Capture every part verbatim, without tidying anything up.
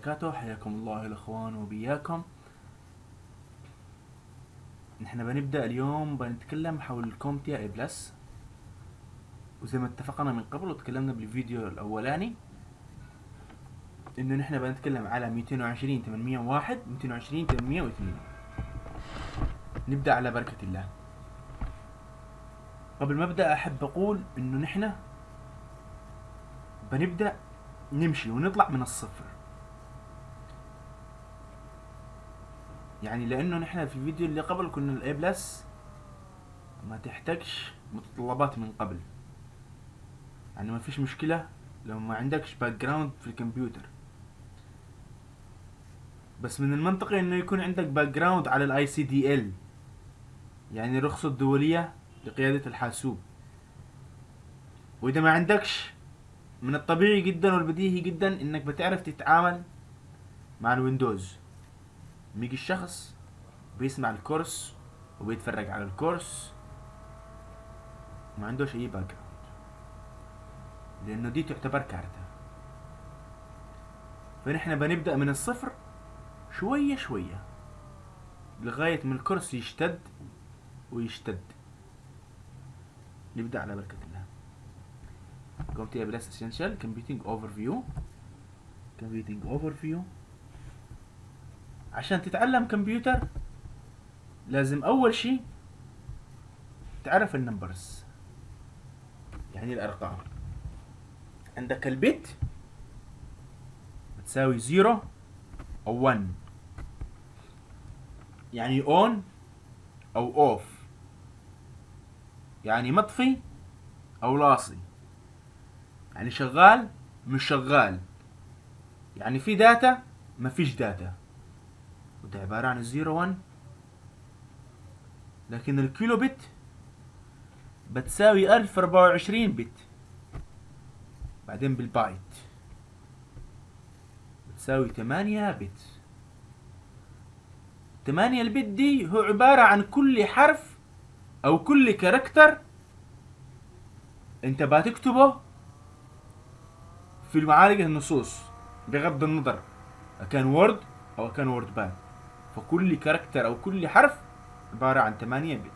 وبركاته. حياكم الله الأخوان وبياكم. نحن بنبدأ اليوم بنتكلم حول الكومتيا اي بلس، وزي ما اتفقنا من قبل وتكلمنا بالفيديو الأولاني إنه نحن بنتكلم على مئتين وعشرين ثمانمئة وواحد مئتين وعشرين ثمانمئة واثنين. نبدأ على بركة الله. قبل ما أبدأ أحب أقول إنه نحن بنبدأ نمشي ونطلع من الصفر، يعني لانه نحن في الفيديو اللي قبل كنا الاي بلس ما تحتاجش متطلبات من قبل، يعني ما فيش مشكلة لو ما عندكش باك جراوند في الكمبيوتر، بس من المنطقي انه يكون عندك باك جراوند على الاي سي دي ال، يعني الرخصة الدولية لقيادة الحاسوب. واذا ما عندكش، من الطبيعي جدا والبديهي جدا انك بتعرف تتعامل مع الويندوز. بيجي الشخص بيسمع الكورس وبيتفرج على الكورس ما عندوش اي باك جراوند، لانه دي تعتبر كارثة. فنحن بنبدأ من الصفر شوية شوية لغاية ما الكورس يشتد ويشتد. نبدأ على بركة الله. كومتيا بلس اسينشال كمبيوتنج اوفر فيو. كمبيوتنج اوفر فيو. عشان تتعلم كمبيوتر لازم اول شي تعرف النمبرز، يعني الارقام. عندك البت بتساوي زيرو او ون، يعني اون او اوف، يعني مطفي او لاصي، يعني شغال مش شغال، يعني في داتا ما فيش داتا. وده عبارة عن الزيرو ون. لكن الكيلو بت بتساوي ألف وأربعة وعشرين بت. بعدين بالبايت بتساوي ثمانية بت. ثمانية البت دي هو عبارة عن كل حرف او كل كاركتر انت بتكتبه في معالج النصوص، بغض النظر كان وورد او كان وورد باد. فكل كاركتر او كل حرف عبارة عن ثمانية بت.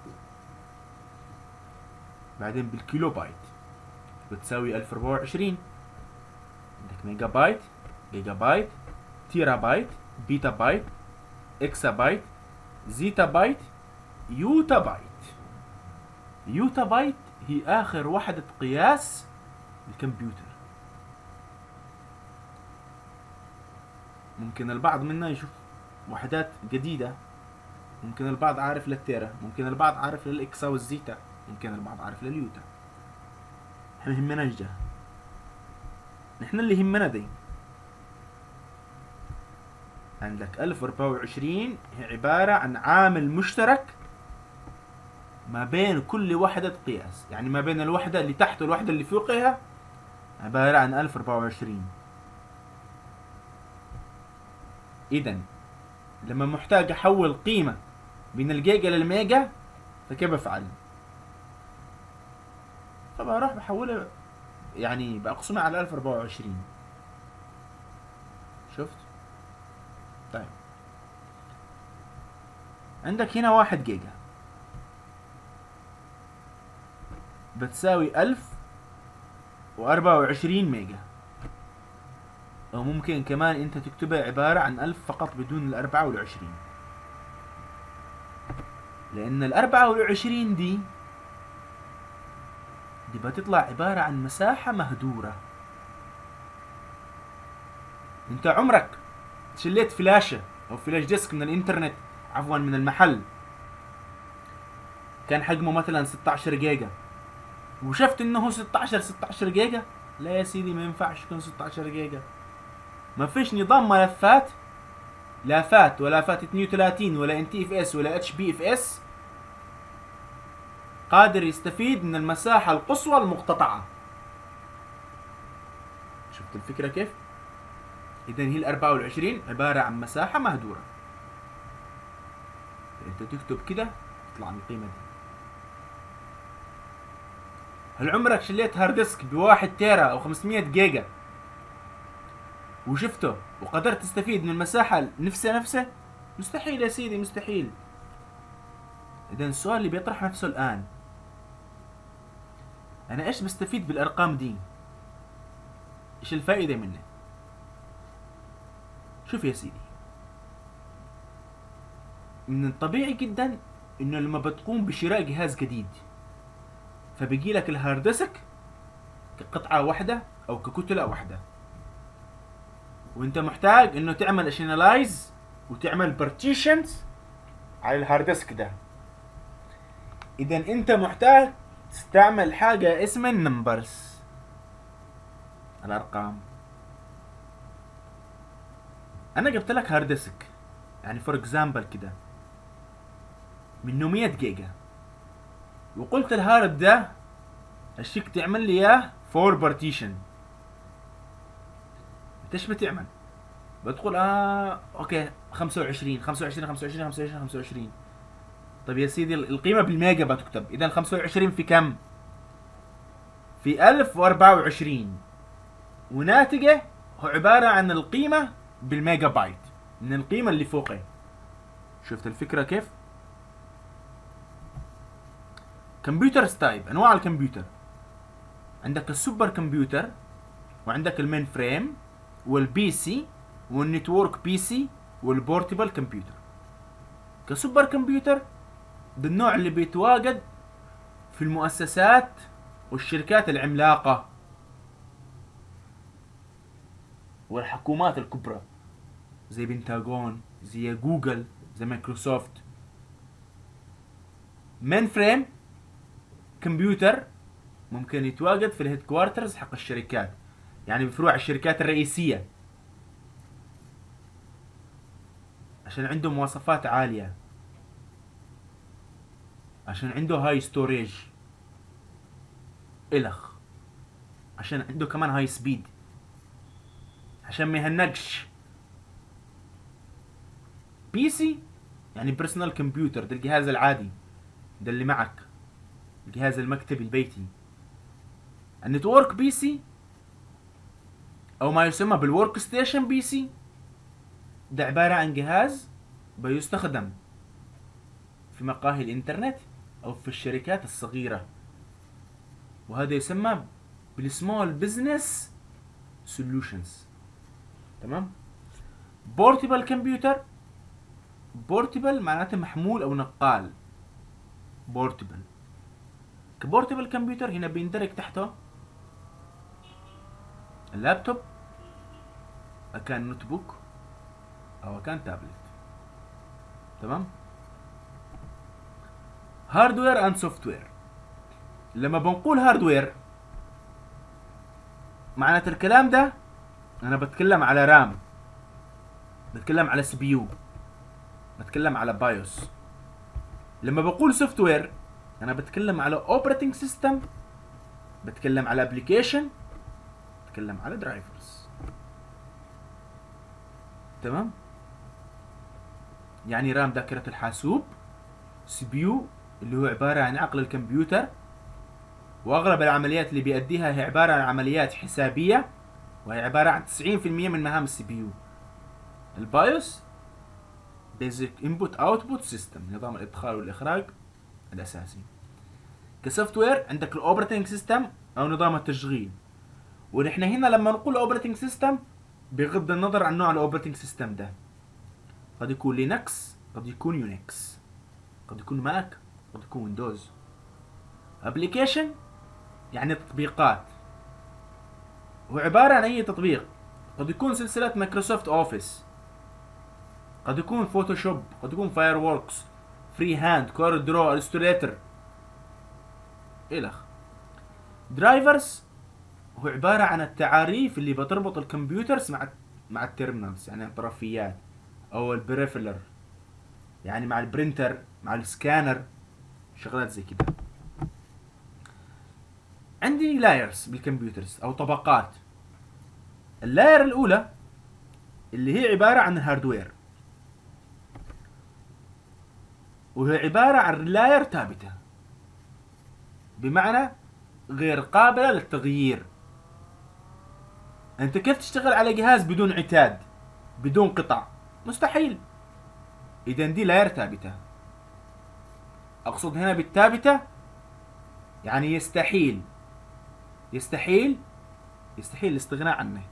بعدين بالكيلو بايت بتساوي ألف وأربعة وعشرين. عندك ميجا بايت، جيجا بايت، تيرا بايت، بيتا بايت، اكسا بايت، زيتا بايت، يوتا بايت. يوتا بايت هي اخر وحدة قياس الكمبيوتر. ممكن البعض منا يشوف وحدات جديدة، ممكن البعض عارف للتيرا، ممكن البعض عارف للاكسا والزيتا، ممكن البعض عارف لليوتا. احنا يهمنا الجه، نحن اللي يهمنا دي. عندك ألف وأربعة وعشرين هي عبارة عن عامل مشترك ما بين كل وحدة قياس، يعني ما بين الوحدة اللي تحت والوحدة اللي فوقها عبارة عن ألف وأربعة وعشرين. إذا لما محتاج أحول قيمة من الجيجا للميجا فكيف بفعل؟ فبروح بحولها، يعني بقسمها على ألف وأربعة وعشرين. شفت؟ طيب عندك هنا واحد جيجا بتساوي ألف وأربعة وعشرين ميجا، أو ممكن كمان أنت تكتبها عبارة عن ألف فقط بدون الأربعة والعشرين، لأن الأربعة والعشرين دي دي بتطلع عبارة عن مساحة مهدورة. أنت عمرك شليت فلاشة أو فلاش ديسك من الإنترنت، عفوا من المحل، كان حجمه مثلا ستة عشر جيجا وشفت انه ستة عشر ستة عشر جيجا؟ لا يا سيدي، ما ينفعش يكون ستة عشر جيجا. ما فيش نظام ملفات، لا فات ولا فات اثنين وثلاثين ولا ان تي اف اس ولا اتش بي اف اس قادر يستفيد من المساحة القصوى المقتطعة. شفت الفكرة كيف؟ اذا هي ال أربعة وعشرين عبارة عن مساحة مهدورة، انت تكتب كده تطلع من القيمة دي. هل عمرك شليت هارد ديسك بواحد تيرا او خمسمية جيجا وشفته وقدرت تستفيد من المساحة نفسها نفسه؟ مستحيل يا سيدي، مستحيل. إذا السؤال اللي بيطرح نفسه الآن، أنا إيش بستفيد بالأرقام دي؟ إيش الفائدة منه؟ شوف يا سيدي، من الطبيعي جدا إنه لما بتقوم بشراء جهاز جديد فبيجي لك الهارد ديسك كقطعة واحدة أو ككتلة واحدة، وأنت محتاج إنه تعمل اشينالايز وتعمل بارتيشنز على الهارد ديسك ده. إذا أنت محتاج تستعمل حاجة اسمها النمبرز، الأرقام. أنا جبت لك هارد ديسك، يعني فور اكزامبل كده منه مية جيجا، وقلت الهارد ده اشيك تعمل لي اياه فور بارتيشن. انت ايش بتعمل؟ بدخل اه اوكي خمسة وعشرين خمسة وعشرين خمسة وعشرين خمسة وعشرين خمسة وعشرين. طيب يا سيدي القيمة بالميجا بتكتب، اذا خمسة وعشرين في كم؟ في ألف وأربعة وعشرين، وناتجه هو عبارة عن القيمة بالميجا بايت من القيمة اللي فوقه. شفت الفكرة كيف؟ كمبيوتر ستايب، انواع الكمبيوتر، عندك السوبر كمبيوتر، وعندك المين فريم، والبي سي، والنتورك بي سي، والبورتبل كمبيوتر. كسوبر كمبيوتر ده النوع اللي بيتواجد في المؤسسات والشركات العملاقة والحكومات الكبرى زي بنتاغون، زي جوجل، زي مايكروسوفت. مين فريم كمبيوتر ممكن يتواجد في الهيد كوارترز حق الشركات، يعني بفروع الشركات الرئيسية، عشان عنده مواصفات عالية، عشان عنده هاي ستوريج إلخ، عشان عنده كمان هاي سبيد، عشان ما يهنقش. بي سي يعني بيرسونال كمبيوتر، ده الجهاز العادي، ده اللي معك، الجهاز المكتبي البيتي. النتورك بي سي او ما يسمى بالورك ستيشن بي سي ده عبارة عن جهاز بيستخدم في مقاهي الانترنت او في الشركات الصغيرة، وهذا يسمى بالسمول بزنس سوليوشنز. تمام. بورتبل كمبيوتر، بورتبل معناته محمول او نقال. بورتبل كبورتبل كمبيوتر هنا بيندرج تحته اللابتوب، اكان نوت بوك او اكان تابلت. تمام. هاردوير اند سوفت وير. لما بنقول هاردوير معناته الكلام ده انا بتكلم على رام، بتكلم على سي بي يو، بتكلم على بايوس. لما بقول سوفت وير انا بتكلم على اوبريتنج سيستم، بتكلم على ابلكيشن، بتكلم على درايفرز. تمام. يعني رام ذاكرة الحاسوب، سي بي يو اللي هو عبارة عن عقل الكمبيوتر، واغلب العمليات اللي بيأديها هي عبارة عن عمليات حسابية، وهي عبارة عن تسعين في المية من مهام السي بي يو. البايوس بيزك انبوت اوتبوت سيستم، نظام الادخال والاخراج الاساسي. كسوفت وير عندك الاوبريتنج سيستم او نظام التشغيل، ونحن هنا لما نقول اوبريتنج سيستم بغض النظر عن نوع الاوبريتنج سيستم ده، قد يكون لينكس، قد يكون يونكس، قد يكون ماك، قد يكون ويندوز. ابلكيشن يعني تطبيقات، هو عبارة عن اي تطبيق، قد يكون سلسلة مايكروسوفت اوفيس، قد يكون فوتوشوب، قد يكون فاير ووركس، فري هاند، كور درو، الستريتر الخ. درايفرز هو عبارة عن التعاريف اللي بتربط الكمبيوترز مع مع التيرمينالز، يعني الطرفيات، او البريفلر، يعني مع البرينتر، مع السكانر، شغلات زي كده. عندي لايرز بالكمبيوترز او طبقات. اللاير الاولى اللي هي عبارة عن الهاردوير، وهي عبارة عن لاير ثابتة، بمعنى غير قابلة للتغيير. انت كيف تشتغل على جهاز بدون عتاد، بدون قطع؟ مستحيل. اذا دي لا ثابتة. اقصد هنا بالثابتة يعني يستحيل يستحيل يستحيل الاستغناء عنه.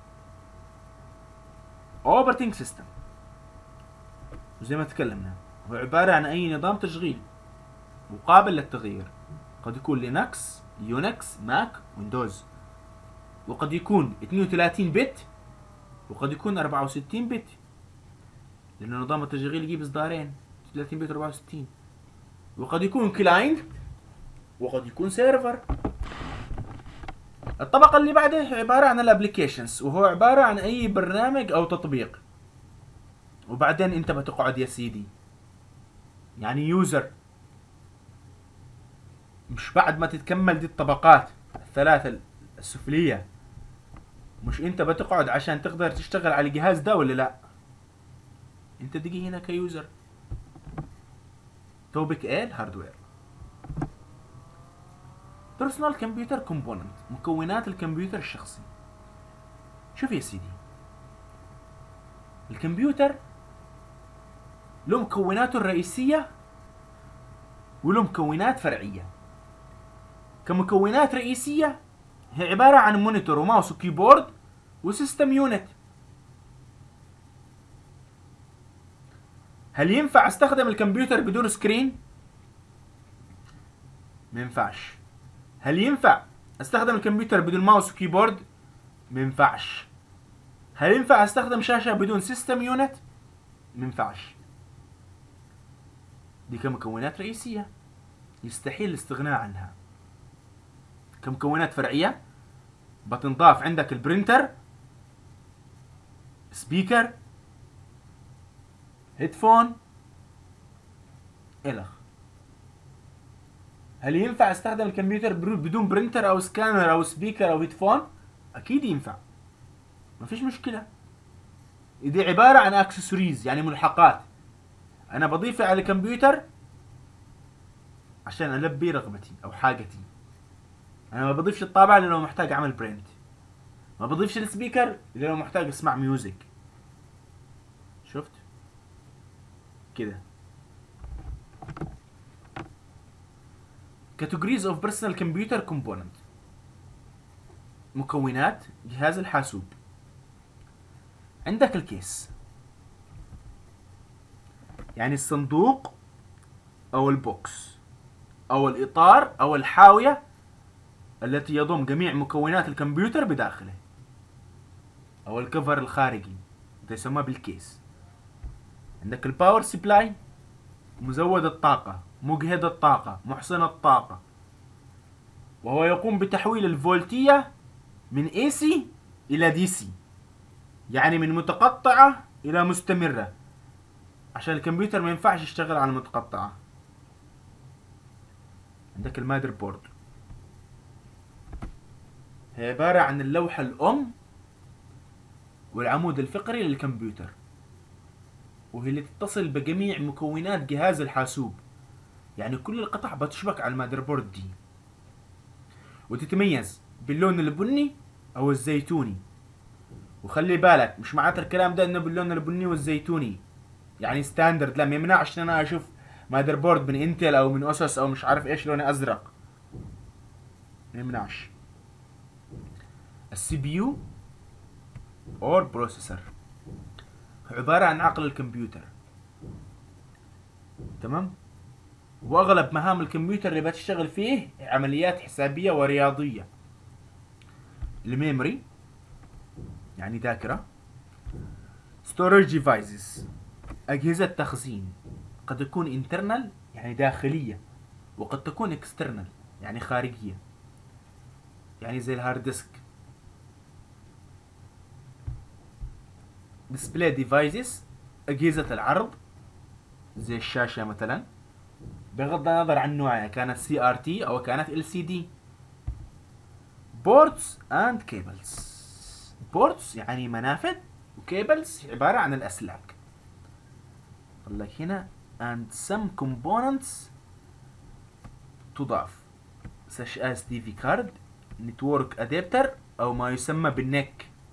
اوبريتنج سيستم زي ما تكلمنا هو عبارة عن اي نظام تشغيل وقابل للتغيير. قد يكون لينكس، يونكس، ماك، ويندوز، وقد يكون اثنين وثلاثين بت، وقد يكون أربعة وستين بت، لأنه نظام التشغيل يجيب إصدارين ثلاثين بت و أربعة وستين. وقد يكون كلاينت، وقد يكون سيرفر. الطبقة اللي بعدها عبارة عن الابليكيشنز، وهو عبارة عن أي برنامج أو تطبيق. وبعدين أنت بتقعد يا سيدي يعني يوزر، مش بعد ما تتكمل دي الطبقات الثلاثة السفلية مش انت بتقعد عشان تقدر تشتغل على الجهاز ده ولا لا؟ انت تجي هنا كيوزر. توبك ايه؟ الهاردوير. بيرسونال كمبيوتر كومبوننت، مكونات الكمبيوتر الشخصي. شوف يا سيدي، الكمبيوتر له مكوناته الرئيسية وله مكونات فرعية. كمكونات رئيسية هي عبارة عن مونيتور وماوس وكيبورد وسيستم يونت. هل ينفع استخدم الكمبيوتر بدون سكرين؟ ما ينفعش. هل ينفع استخدم الكمبيوتر بدون ماوس وكيبورد؟ ما ينفعش. هل ينفع استخدم شاشة بدون سيستم يونت؟ ما ينفعش. دي كمكونات رئيسية يستحيل الاستغناء عنها. كمكونات فرعية بتنضاف عندك البرينتر، سبيكر، هيدفون، الخ. هل ينفع استخدم الكمبيوتر بدون برينتر او سكانر او سبيكر او هيدفون؟ اكيد ينفع، ما فيش مشكلة. دي عبارة عن اكسسوارز يعني ملحقات انا بضيفها على الكمبيوتر عشان البي رغبتي او حاجتي. انا ما بضيفش الطابعة الا لو محتاج اعمل برنت، ما بضيفش السبيكر الا لو محتاج اسمع ميوزك. شفت كده؟ categories of personal computer component، مكونات جهاز الحاسوب. عندك الكيس يعني الصندوق او البوكس او الاطار او الحاوية التي يضم جميع مكونات الكمبيوتر بداخله، او الكفر الخارجي ده يسمى بالكيس. عندك الباور سبلاي، مزود الطاقة، مجهد الطاقة، محصن الطاقة، وهو يقوم بتحويل الفولتية من اي سي الى دي سي، يعني من متقطعة الى مستمرة، عشان الكمبيوتر ما ينفعش يشتغل على متقطعة. عندك المادر بورد، هي عبارة عن اللوحة الأم والعمود الفقري للكمبيوتر، وهي اللي تتصل بجميع مكونات جهاز الحاسوب، يعني كل القطع بتشبك على المادر بورد دي، وتتميز باللون البني أو الزيتوني. وخلي بالك مش معناته الكلام ده انه باللون البني والزيتوني يعني ستاندرد، لا، ما يمنعش ان انا اشوف مادر بورد من انتل او من اسوس او مش عارف ايش لونه ازرق، ما يمنعش. السي بي يو اور بروسيسور عبارة عن عقل الكمبيوتر، تمام؟ واغلب مهام الكمبيوتر اللي بتشتغل فيه عمليات حسابية ورياضية. الميموري يعني ذاكرة. storage devices أجهزة تخزين، قد تكون internal يعني داخلية، وقد تكون external يعني خارجية، يعني زي الهارد ديسك. display devices أجهزة العرض زي الشاشة مثلا، بغض النظر عن نوعها، كانت سي ار تي أو كانت ال سي دي. ports and cables. ports يعني منافذ، وكيبلز عبارة عن الأسلاك. قال لك هنا and some components تضاف such as دي في card, network adapter أو ما يسمى بالنك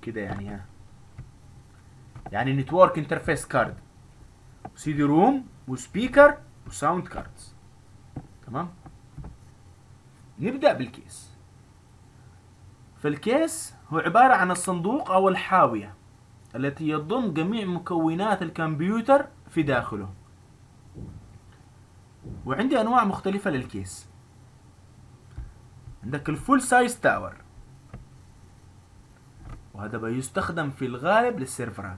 كده يعني ها، يعني نتورك انترفيس كارد، سي دي روم وسبيكر وساوند كاردز. تمام. نبدأ بالكيس. فالكيس هو عبارة عن الصندوق أو الحاوية التي يضم جميع مكونات الكمبيوتر في داخله. وعندي أنواع مختلفة للكيس. عندك الفول سايز تاور، وهذا بيستخدم في الغالب للسيرفرات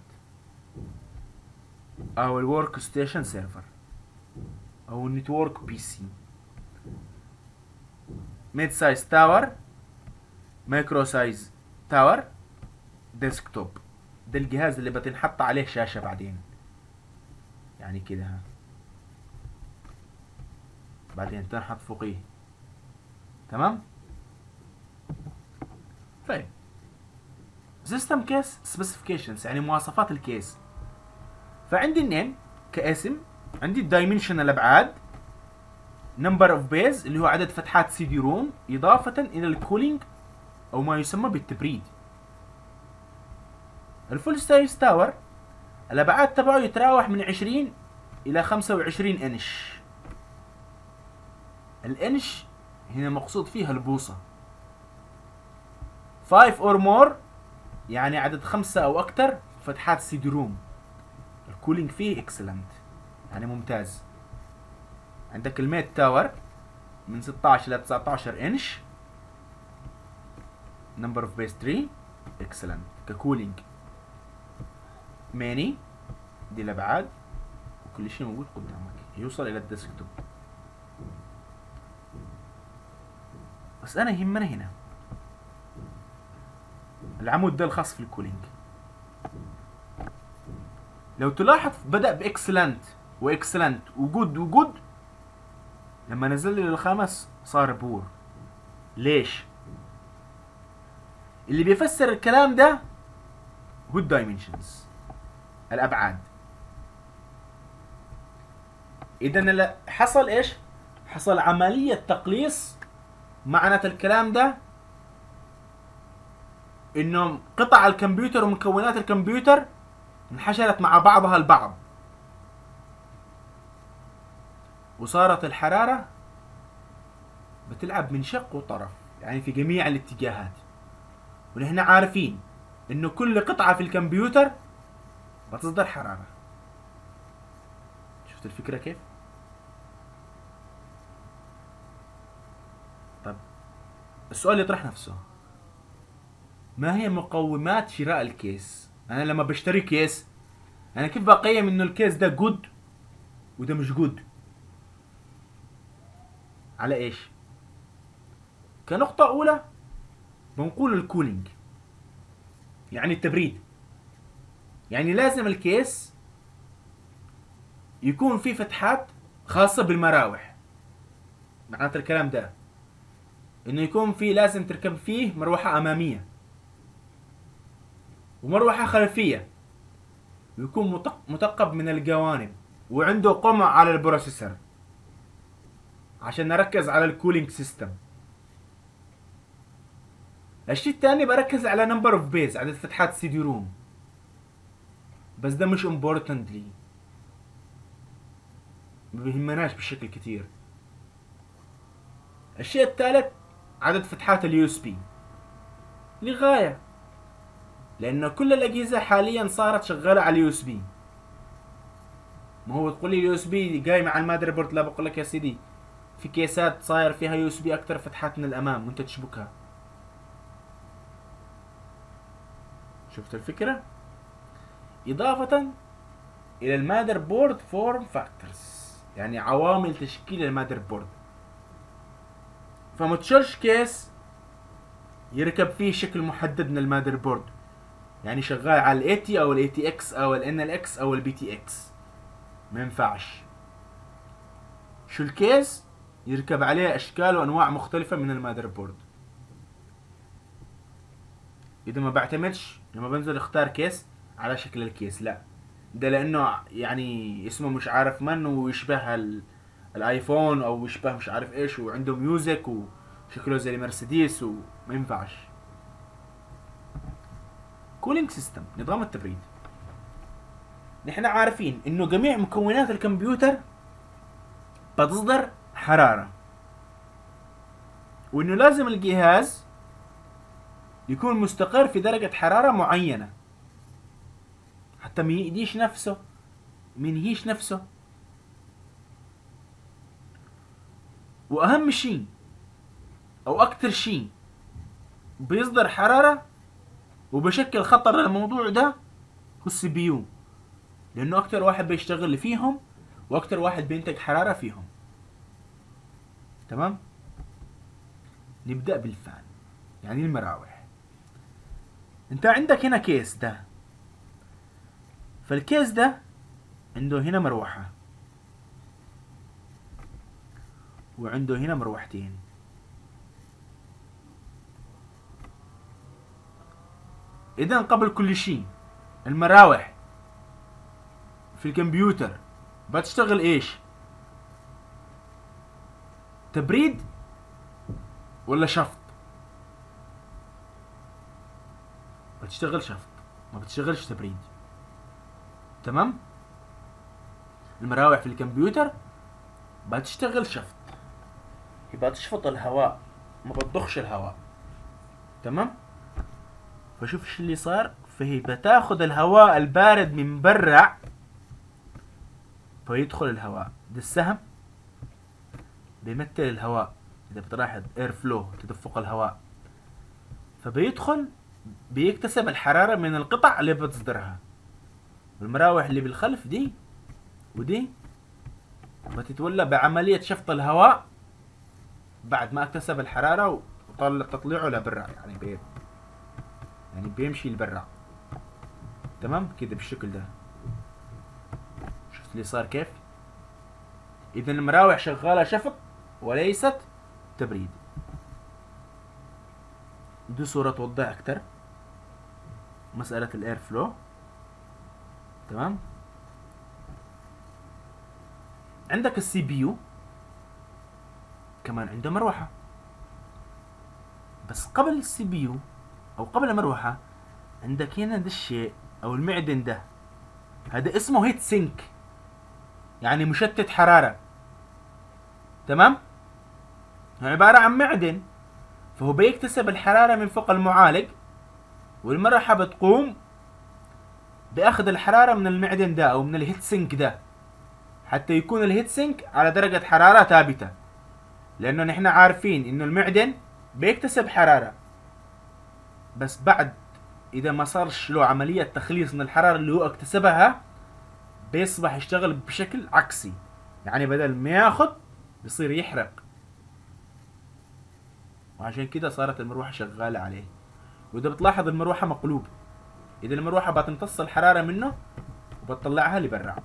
أو الورك ستيشن سيرفر أو النتورك بي سي. ميد سايز تاور، مايكرو سايز تاور، ديسكتوب. ده الجهاز اللي بتنحط عليه شاشة بعدين، يعني كده ها، بعدين تنحط فوقيه. تمام. طيب سيستم كيس سبيسيفيكيشنز، يعني مواصفات الكيس. فعندي النيم كاسم، عندي الدايمنشن الابعاد، نمبر اوف بيز اللي هو عدد فتحات سي دي روم، اضافة الى الكولينج او ما يسمى بالتبريد. الفول سايز تاور الابعاد تبعه يتراوح من عشرين الى خمسة وعشرين انش. الانش هنا مقصود فيها البوصة. خمسة or more يعني عدد خمسة او اكتر فتحات سي دي روم، الكولينج فيه اكسلنت، يعني ممتاز. عندك الميت تاور من ستة عشر الى تسعة عشر انش، نمبر اوف بيس ثلاثة، اكسلنت ككولينج. ماني دي الابعاد، وكل شيء موجود قدامك يوصل الى الديسكتوب. بس انا يهمنا هنا العمود ده الخاص في الكولينج. لو تلاحظ بدأ باكسلنت واكسلنت وجود وجود، لما نزل لي للخامس صار بور. ليش؟ اللي بيفسر الكلام ده هو الدايمنشنز، الابعاد. اذا حصل ايش؟ حصل عملية تقليص. معنى الكلام ده انه قطع الكمبيوتر ومكونات الكمبيوتر انحشرت مع بعضها البعض، وصارت الحرارة بتلعب من شق وطرف، يعني في جميع الاتجاهات. ونحن عارفين انه كل قطعة في الكمبيوتر بتصدر حرارة. شفت الفكرة كيف؟ طب السؤال يطرح نفسه، ما هي مقومات شراء الكيس؟ انا لما بشتري كيس انا كيف بقيم انه الكيس ده جود وده مش جود؟ على ايش؟ كنقطة اولى بنقول الكولينج، يعني التبريد. يعني لازم الكيس يكون فيه فتحات خاصة بالمراوح. معنات الكلام ده انه يكون فيه، لازم تركب فيه مروحة امامية ومروحة خلفية، ويكون متقب من الجوانب، وعنده قمع على البروسيسور عشان نركز على الكولينج سيستم. الشيء الثاني بركز على نمبر اوف بيز، عدد فتحات سي دي روم، بس ده مش امبورتنت لي، ما بيهمناش بشكل كتير. الشيء الثالث عدد فتحات اليو اس بي، لغاية لأنه كل الأجهزة حاليا صارت شغالة على اليو اس بي. ما هو تقول لي اليو اس بي جاي مع المادر بورد، لا بقول لك يا سيدي في كيسات صاير فيها يو اس بي أكتر فتحات من الأمام وأنت تشبكها. شفت الفكرة؟ إضافة إلى المادر بورد فورم فاكتورز، يعني عوامل تشكيل المادر بورد. فما تشيلش كيس يركب فيه شكل محدد من المادر بورد، يعني شغال على ال ثمانين او ال ثمانين اكس او ال ان ال اكس او ال بي تي اكس، ما ينفعش. شو الكيس يركب عليه اشكال وانواع مختلفة من المادر بورد. اذا ما بعتمدش لما بنزل اختار كيس على شكل الكيس، لا، ده لانه يعني اسمه مش عارف من ويشبه الايفون او يشبه مش عارف ايش وعنده ميوزك وشكله زي المرسيدس، وما ينفعش. كولينج سيستم، نظام التبريد. نحن عارفين انه جميع مكونات الكمبيوتر بتصدر حرارة، وانه لازم الجهاز يكون مستقر في درجة حرارة معينة حتى ما يأذيش نفسه ما ينهيش نفسه. واهم شيء او اكتر شيء بيصدر حرارة وبشكل خطر للموضوع ده هو السي بي يو، لانه اكتر واحد بيشتغل فيهم واكتر واحد بينتج حرارة فيهم. تمام. نبدأ بالفان، يعني المراوح. انت عندك هنا كيس ده، فالكيس ده عنده هنا مروحة وعنده هنا مروحتين. اذا قبل كل شيء المراوح في الكمبيوتر بتشتغل ايش؟ تبريد ولا شفط؟ بتشتغل شفط، ما بتشتغلش تبريد. تمام. المراوح في الكمبيوتر بتشتغل شفط، يبقى تشفط الهواء ما بتضخش الهواء. تمام. فشوف ايش اللي صار، فهي بتاخذ الهواء البارد من برا فيدخل الهواء ده. السهم بيمثل الهواء، اذا بتلاحظ اير فلو تدفق الهواء، فبيدخل بيكتسب الحرارة من القطع اللي بتصدرها. والمراوح اللي بالخلف دي ودي بتتولى بعملية شفط الهواء بعد ما اكتسب الحرارة وطلع تطلعه لبرا، يعني بي يعني بيمشي لبرا. تمام كده بالشكل ده. شفت اللي صار كيف؟ اذا المراوح شغالة شفط وليست تبريد. دي صورة توضح اكتر مسألة الاير فلو. تمام. عندك السي بي يو كمان عنده مروحة، بس قبل السي بي يو او قبل المروحة عندك هنا ده الشيء او المعدن ده، هذا اسمه هيت سينك، يعني مشتت حرارة. تمام. هو عبارة عن معدن، فهو بيكتسب الحرارة من فوق المعالج، والمروحة بتقوم باخذ الحرارة من المعدن ده او من الهيت سينك ده حتى يكون الهيت سينك على درجة حرارة ثابتة. لانه نحن عارفين انه المعدن بيكتسب حرارة، بس بعد اذا ما صارش له عملية تخليص من الحرارة اللي هو اكتسبها بيصبح يشتغل بشكل عكسي، يعني بدل ما ياخذ بيصير يحرق. وعشان كده صارت المروحة شغالة عليه. واذا بتلاحظ المروحة مقلوب، اذا المروحة بتمتص الحرارة منه وبتطلعها لبرا.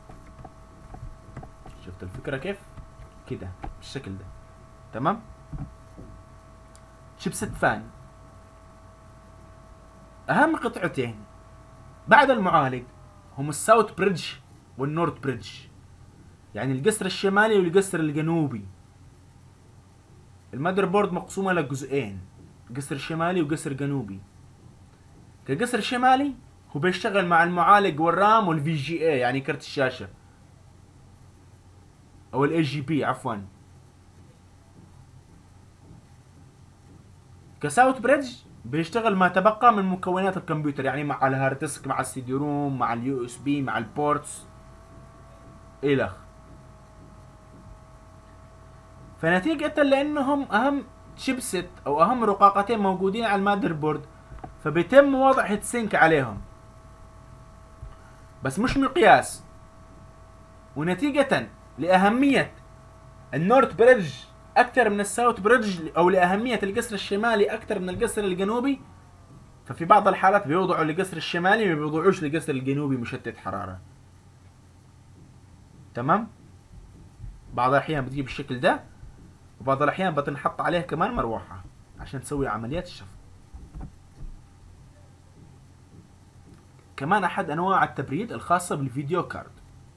شفت الفكرة كيف؟ كده بالشكل ده. تمام. شيبسيت فان، اهم قطعتين بعد المعالج هم الساوث بريدج والنورث بريدج، يعني القصر الشمالي والقصر الجنوبي. المادر بورد مقسومة لجزئين، قصر شمالي وقصر جنوبي. القصر الشمالي هو بيشتغل مع المعالج والرام والفي جي اي، يعني كرت الشاشة، او الاي جي بي عفوا. كساوث بريدج بيشتغل ما تبقى من مكونات الكمبيوتر، يعني مع الهارد ديسك مع السي دي روم مع اليو اس بي مع البورتس الخ. فنتيجة لانهم اهم شيبسيت او اهم رقاقتين موجودين على المادر بورد فبيتم وضع هيت سينك عليهم، بس مش مقياس. ونتيجة لأهمية النورث بريدج أكثر من الساوث بريدج، أو لأهمية القصر الشمالي أكثر من القصر الجنوبي، ففي بعض الحالات بيوضعوا للقصر الشمالي ما بيوضعوش للقصر الجنوبي مشتت حرارة. تمام. بعض الأحيان بتجي بالشكل ده، وبعض الأحيان بتنحط عليه كمان مروحة عشان تسوي عمليات الشفط. كمان أحد أنواع التبريد الخاصة بالفيديو كارد،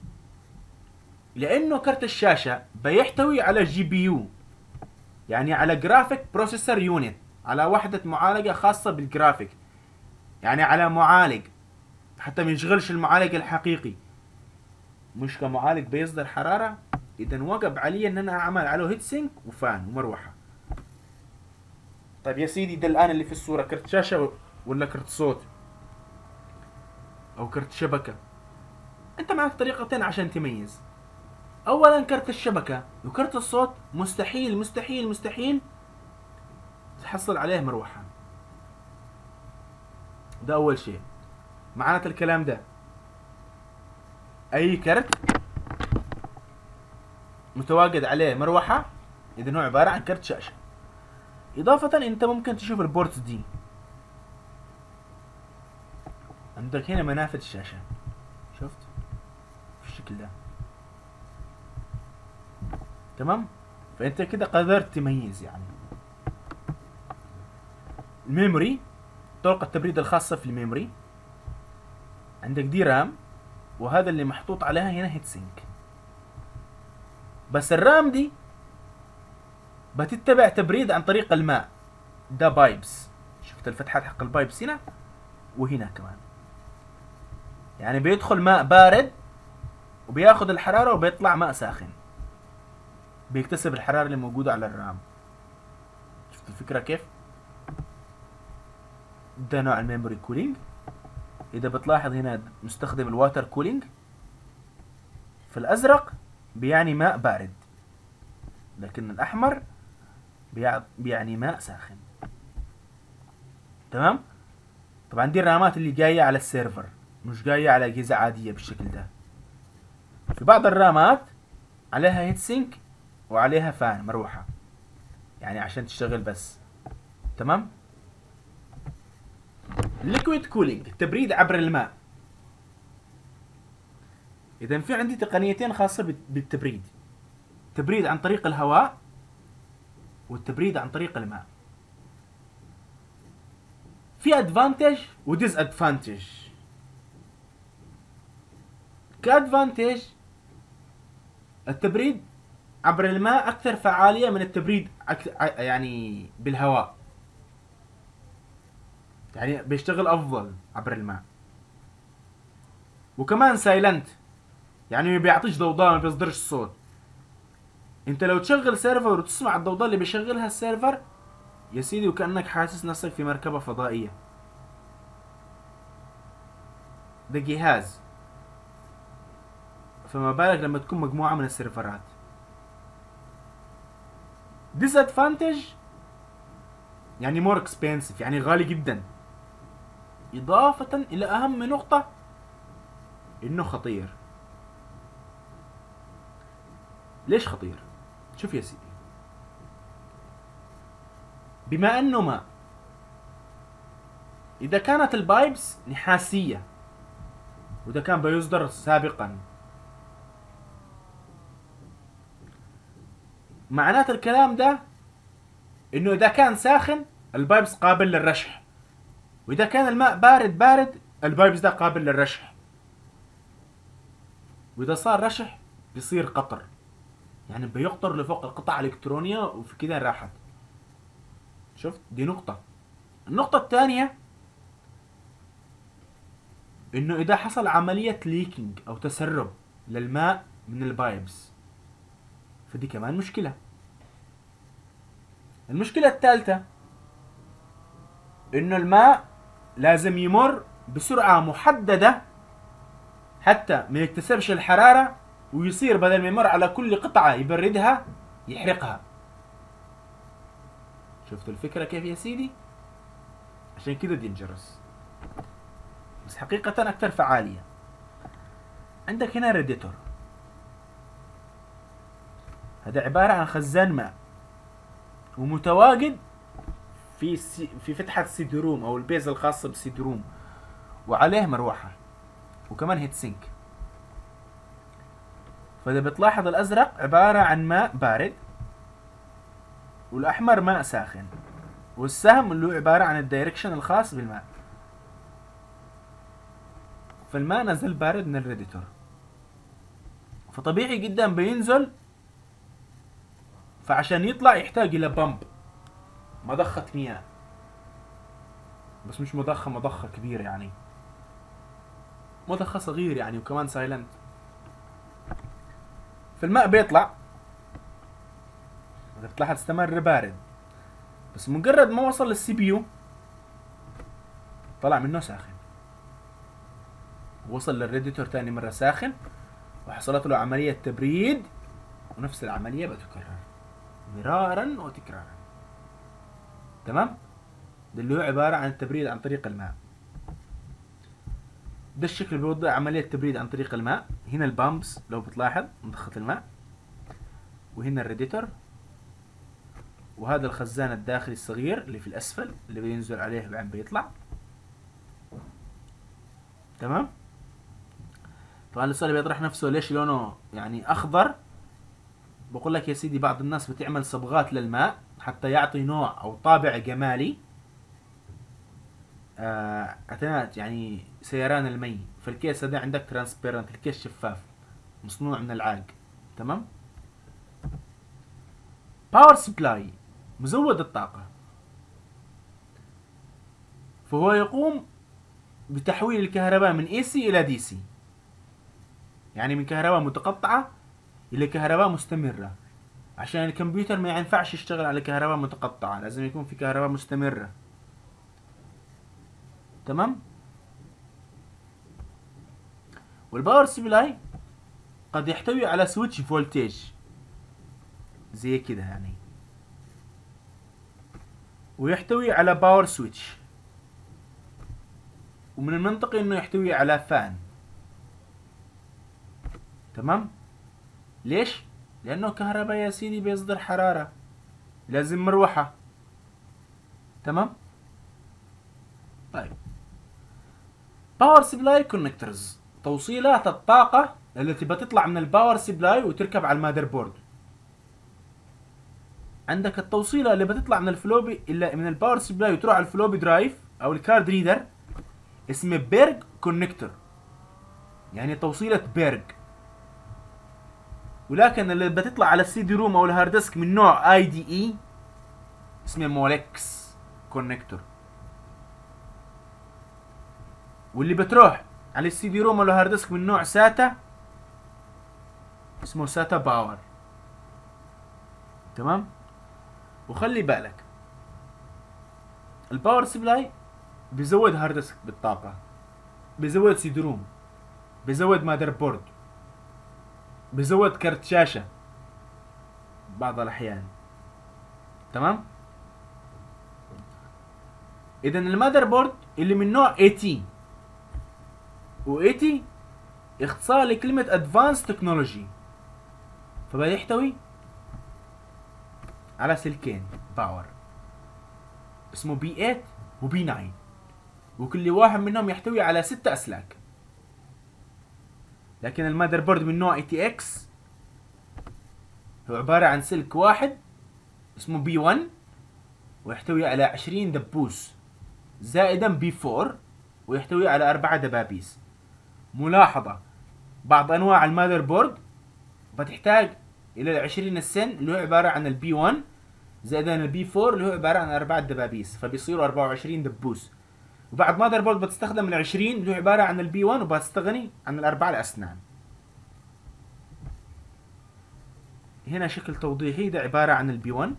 لأنه كرت الشاشة بيحتوي على جي بي يو، يعني على جرافيك بروسيسور يونت، على وحدة معالجة خاصة بالجرافيك. يعني على معالج، حتى ما يشغلش المعالج الحقيقي، مش كمعالج بيصدر حرارة. اذا وجب علي ان انا اعمل عليه هيت سينك وفان ومروحة. طيب يا سيدي، ده الان اللي في الصورة كرت شاشة ولا كرت صوت او كرت شبكة؟ انت معك طريقتين عشان تميز. اولا كرت الشبكة وكرت الصوت مستحيل مستحيل مستحيل تحصل عليه مروحة. ده اول شيء. معنات الكلام ده اي كرت متواجد عليه مروحة اذا هو عبارة عن كرت شاشة. اضافة انت ممكن تشوف البورتس دي، عندك هنا منافذ الشاشة، شفت بالشكل ده. تمام، فانت كده قدرت تميز. يعني الميموري، طرق التبريد الخاصة في الميموري، عندك دي رام، وهذا اللي محطوط عليها هنا هيت سينك. بس الرام دي بتتبع تبريد عن طريق الماء، ده بايبس. شفت الفتحات حق البايبس هنا وهنا كمان، يعني بيدخل ماء بارد وبياخد الحرارة وبيطلع ماء ساخن، بيكتسب الحرارة اللي موجودة على الرام. شفت الفكرة كيف؟ ده نوع الميموري كولينج. اذا بتلاحظ هنا مستخدم الواتر كولينج، في الازرق بيعني ماء بارد، لكن الاحمر بيعني ماء ساخن. تمام. طبعا دي الرامات اللي جاية على السيرفر، مش جاية على اجهزة عادية بالشكل ده. في بعض الرامات عليها هيت سينك وعليها فان مروحة، يعني عشان تشتغل بس. تمام. ليكويد كولينج، التبريد عبر الماء. اذا في عندي تقنيتين خاصة بالتبريد، التبريد عن طريق الهواء والتبريد عن طريق الماء. في ادفانتج وديز ادفانتج. كادفانتج، التبريد عبر الماء اكثر فعالية من التبريد يعني بالهواء، يعني بيشتغل افضل عبر الماء. وكمان سايلنت، يعني ما بيعطيش ضوضاء، ما بيصدرش صوت. انت لو تشغل سيرفر وتسمع الضوضاء اللي بيشغلها السيرفر يا سيدي، وكأنك حاسس نفسك في مركبة فضائية. ده جهاز، فما بالك لما تكون مجموعة من السيرفرات. disadvantage يعني more expensive، يعني غالي جدا. إضافة إلى أهم نقطة، إنه خطير. ليش خطير؟ شوف يا سيدي، بما أنه ماء، إذا كانت البايبس نحاسية، وده كان بيصدر سابقا، معنات الكلام ده إنه إذا كان ساخن البايبس قابل للرشح، وإذا كان الماء بارد بارد البايبس ده قابل للرشح، وإذا صار رشح بيصير قطر، يعني بيقطر لفوق القطع الإلكترونية وفي كده راحت. شفت؟ دي نقطة. النقطة الثانية إنه إذا حصل عملية ليكينج أو تسرب للماء من البايبس فدي كمان مشكلة. المشكلة الثالثة إنه الماء لازم يمر بسرعة محددة حتى ما يكتسبش الحرارة، ويصير بدل ما يمر على كل قطعة يبردها يحرقها. شفت الفكرة كيف يا سيدي؟ عشان كده دينجرس، بس حقيقة أكثر فعالية. عندك هنا ريديتور، هذا عبارة عن خزان ماء ومتواجد في سي في فتحة سيد روم أو البيز الخاصة بالسيد روم، وعليه مروحة وكمان هيت سينك. فإذا بتلاحظ الأزرق عبارة عن ماء بارد، والأحمر ماء ساخن، والسهم اللي هو عبارة عن الدايركشن الخاص بالماء. فالماء نزل بارد من الريديتور، فطبيعي جدا بينزل، فعشان يطلع يحتاج إلى بامب، مضخة مياه. بس مش مضخة مضخة كبيرة يعني، مضخة صغير يعني، وكمان سايلنت. في الماء بيطلع، اذا بتلاحظ استمر بارد، بس مجرد ما وصل للسي بي يو طلع منه ساخن، وصل للريديتور تاني مرة ساخن، وحصلت له عملية تبريد، ونفس العملية بتكرر مرارا وتكرارا. تمام؟ ده اللي هو عبارة عن التبريد عن طريق الماء. ده الشكل اللي بيوضح عملية التبريد عن طريق الماء. هنا البامبس لو بتلاحظ مضخة الماء، وهنا الريديتور، وهذا الخزان الداخلي الصغير اللي في الأسفل اللي بينزل عليه بعدين بيطلع. تمام؟ طبعا السؤال اللي بيطرح نفسه ليش لونه يعني أخضر؟ بقول لك يا سيدي بعض الناس بتعمل صبغات للماء حتى يعطي نوع أو طابع جمالي آه أثناء يعني سيران المي. فالكيس هذا عندك ترانسبيرنت، الكيس شفاف مصنوع من العاج. تمام؟ باور سبلاي مزود الطاقة، فهو يقوم بتحويل الكهرباء من اي سي الى دي سي، يعني من كهرباء متقطعة الى كهرباء مستمرة. عشان الكمبيوتر ما ينفعش يشتغل على كهرباء متقطعة، لازم يكون في كهرباء مستمرة. تمام؟ والباور سبلاي قد يحتوي على سويتش فولتيج زي كده يعني، ويحتوي على باور سويتش، ومن المنطقي انه يحتوي على فان. تمام؟ ليش؟ لانه كهرباء يا سيدي بيصدر حرارة، لازم مروحة. تمام؟ طيب، باور سبلاي كونكتورز، توصيلات الطاقة التي بتطلع من الباور سبلاي وتركب على المادر بورد. عندك التوصيلة اللي بتطلع من الفلوبي إلا من الباور سبلاي وتروح على الفلوبي درايف أو الكارد ريدر، اسمه بيرج كونكتور، يعني توصيلة بيرج. ولكن اللي بتطلع على السي دي روم أو الهارد ديسك من نوع اي دي اي اسمه مولكس كونكتور. واللي بتروح على السي دي روم او الهارد ديسك من نوع ساتا اسمه ساتا باور. تمام؟ وخلي بالك الباور سبلاي بيزود هارد ديسك بالطاقة، بيزود سي دي روم، بيزود مادر بورد، بيزود كرت شاشة بعض الأحيان. تمام؟ إذا المادر بورد اللي من نوع اي تي، و اي تي اختصار لكلمة ادفانس تكنولوجي، فبيحتوي على سلكين باور اسمه بي ثمانية وبي تسعة، وكل واحد منهم يحتوي على ستة أسلاك. لكن المادر بورد من نوع اي تي اكس هو عبارة عن سلك واحد اسمه بي واحد، ويحتوي على عشرين دبوس زائدا بي أربعة، ويحتوي على أربعة دبابيس. ملاحظة، بعض أنواع المادر بورد بتحتاج إلى العشرين السن اللي هو عبارة عن البي واحد زائدا البي أربعة اللي هو عبارة عن أربعة دبابيس، فبيصيروا أربعة وعشرين دبوس. وبعد مادر بورد بتستخدم العشرين اللي هو عبارة عن البي واحد وبتستغني عن الأربعة الأسنان. هنا شكل توضيحي، ده عبارة عن البي واحد،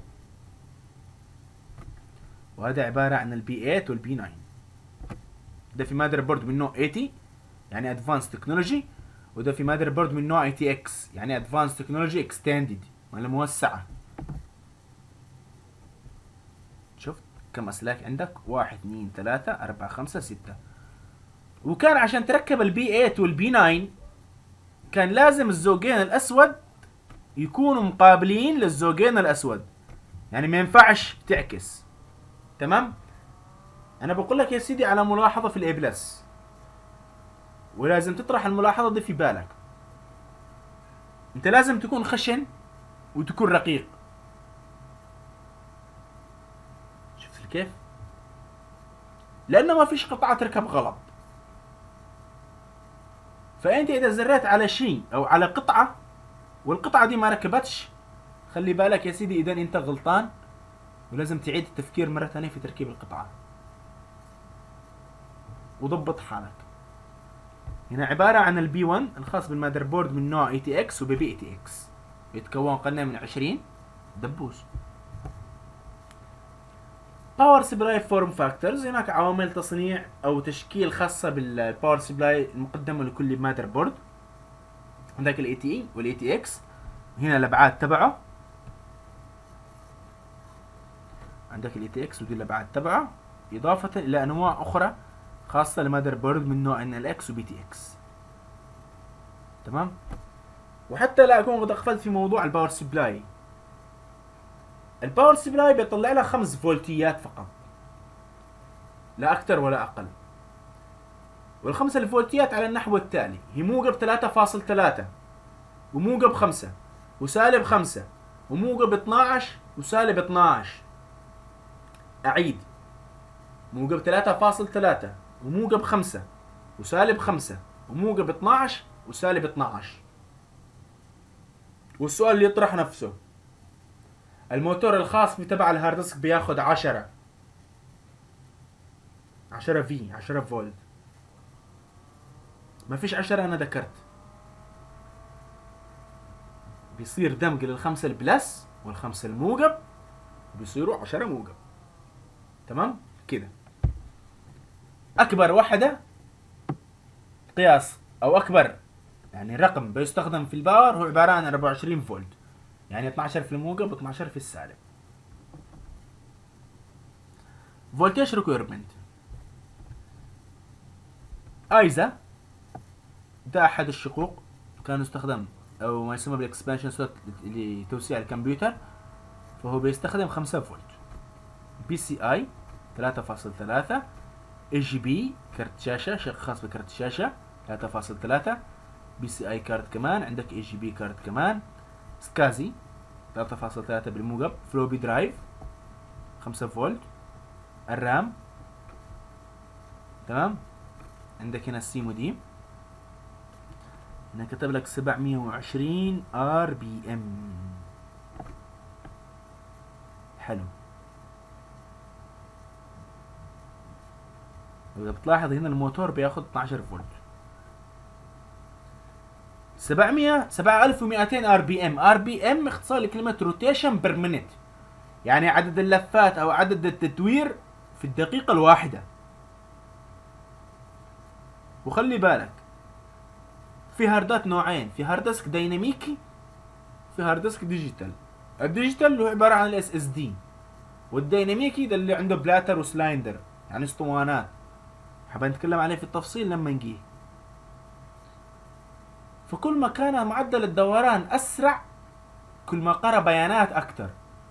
وهذا عبارة عن البي ثمانية والبي تسعة. ده في مادر بورد من نوع ثمانين يعني ادفانس تكنولوجي، وده في مادر بورد من نوع اي تي اكس يعني ادفانس تكنولوجي اكستندد ولا موسعة. شفت كم اسلاك عندك؟ واحد اثنين ثلاثة أربعة خمسة ستة. وكان عشان تركب البي ثمانية والبي تسعة كان لازم الزوجين الاسود يكونوا مقابلين للزوجين الاسود، يعني ما ينفعش تعكس. تمام؟ انا بقول لك يا سيدي على ملاحظة في الاي بلس، ولازم تطرح الملاحظة دي في بالك. انت لازم تكون خشن وتكون رقيق. شفت كيف؟ لانه ما فيش قطعة تركب غلط. فانت اذا زريت على شيء او على قطعة والقطعة دي ما ركبتش، خلي بالك يا سيدي اذا انت غلطان، ولازم تعيد التفكير مرة ثانية في تركيب القطعة. وضبط حالك. هنا عبارة عن البي واحد الخاص بالمادر بورد من نوع اي تي اكس وبي اي تي اكس، يتكون قلنا من عشرين دبوس. باور سبلاي فورم فاكتورز، هناك عوامل تصنيع او تشكيل خاصة بالباور سبلاي المقدمة لكل مادر بورد. عندك الاي تي اي والاي تي اكس، هنا الابعاد تبعه، عندك الاي تي اكس ودي الابعاد تبعه، اضافة الى انواع اخرى خاصة لمادر بورد من نوع ان ال اكس وبي تي اكس. تمام. وحتى لا اكون قد اغفلت في موضوع الباور سبلاي، الباور سبلاي بيطلع لها خمس فولتيات فقط، لا اكثر ولا اقل. والخمسة الفولتيات على النحو التالي: هي موجب ثلاثة فاصل ثلاثة، وموجب خمسة، وسالب خمسة، وموجب اثناعش، وسالب اثناعش. اعيد: موجب ثلاثة فاصل ثلاثة، وموجب خمسة، وسالب خمسة، وموجب اثناعش، وسالب اثناعش. والسؤال اللي يطرح نفسه: الموتور الخاص بتبع الهارد ديسك بياخد عشرة عشرة في عشرة فولت، ما فيش عشرة، انا ذكرت بيصير دمج للخمسة البلس والخمسة الموجب بيصيروا عشرة موجب. تمام كده. اكبر وحدة قياس او اكبر يعني رقم بيستخدم في الباور هو عبارة عن أربعة وعشرين فولت، يعني اثناشر في الموجب و اثناشر في السالب. فولتج ريكويرمنت ايزا ده احد الشقوق كان يستخدم او ما يسمى بالاكسبانشن سلوت لتوسيع الكمبيوتر، فهو بيستخدم خمسة فولت. بي سي اي ثلاثة فاصل ثلاثة، اي جي بي كارت شاشة، شق خاص بكارت الشاشة ثلاثة فاصل ثلاثة، بي سي اي كارت كمان، عندك اي جي بي كارت كمان، سكازي ثلاثة فاصل ثلاثة بالموجب، فلوبي درايف خمسة فولت، الرام. تمام. عندك هنا السي موديم، هنا كتب لك سبعمية وعشرين ار بي ام. حلو. واذا بتلاحظ هنا الموتور بياخد اثناشر فولت. سبعمية سبعة آلاف ومئتين ار بي ام، ار بي ام اختصار لكلمة روتيشن بير مينيت، يعني عدد اللفات او عدد التدوير في الدقيقة الواحدة. وخلي بالك في هاردات نوعين، في هارد ديسك ديناميكي، في هارد ديسك ديجيتال. الديجيتال هو عبارة عن الاس اس دي، والديناميكي ده اللي عنده بلاتر وسلايندر يعني اسطوانات، حابين نتكلم عليه في التفصيل لما نجيه. فكل ما كان معدل الدوران اسرع كل ما قرا بيانات اكتر،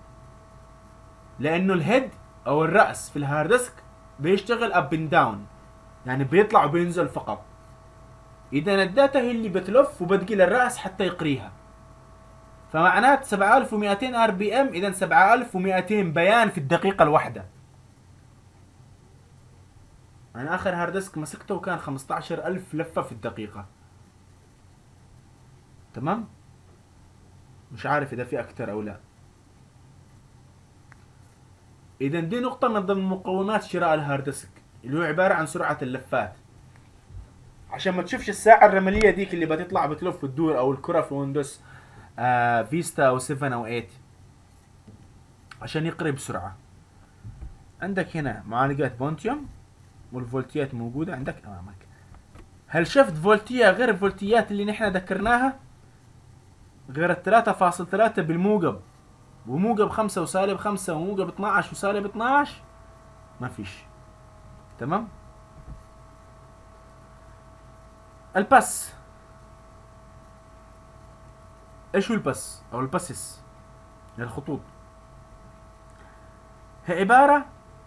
لانه الهيد او الراس في الهارد ديسك بيشتغل اب اند داون، يعني بيطلع وبينزل فقط. اذا الداتا هي اللي بتلف وبتجي للراس حتى يقريها، فمعنات سبعة آلاف ومئتين ار بي ام، اذا سبعة آلاف ومئتين بيان في الدقيقة الواحدة. انا اخر هارد ديسك مسكته وكان خمسة عشر ألف لفة في الدقيقة. تمام. مش عارف اذا في اكتر او لا. اذا دي نقطة من ضمن مقومات شراء الهارد ديسك، اللي هو عبارة عن سرعة اللفات، عشان ما تشوفش الساعة الرملية ديك اللي بتطلع بتلف وتدور، او الكرة في ويندوز آه فيستا او سبعة او ثمانية، عشان يقري بسرعة. عندك هنا معالجات بونتيوم والفولتيات موجودة عندك امامك. هل شفت فولتية غير الفولتيات اللي نحن ذكرناها؟ غير الثلاثة فاصل ثلاثة بالموجب وموجب خمسة وسالب خمسة وموجب اثناعش وسالب اثناعش؟ ما فيش. تمام. الباس، ايش هو الباس او الباسس؟ الخطوط هي عبارة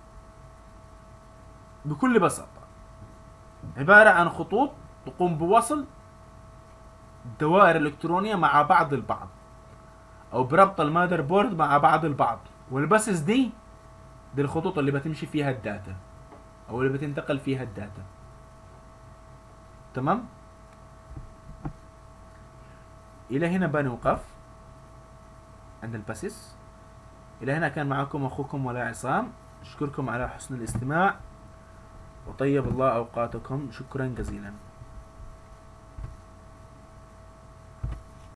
بكل بساطة عبارة عن خطوط تقوم بوصل دوائر الكترونية مع بعض البعض، او بربط المادر بورد مع بعض البعض. والباسز دي دي الخطوط اللي بتمشي فيها الداتا او اللي بتنتقل فيها الداتا. تمام. الى هنا بنوقف عند الباسز. الى هنا كان معكم اخوكم ولا عصام، اشكركم على حسن الاستماع، وطيب الله أوقاتكم. شكرا جزيلا.